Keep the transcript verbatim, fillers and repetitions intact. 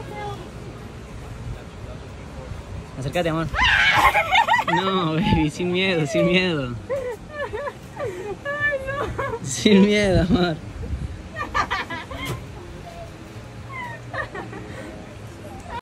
Acércate, amor. No, baby, sin miedo, sin miedo. Sin miedo, amor.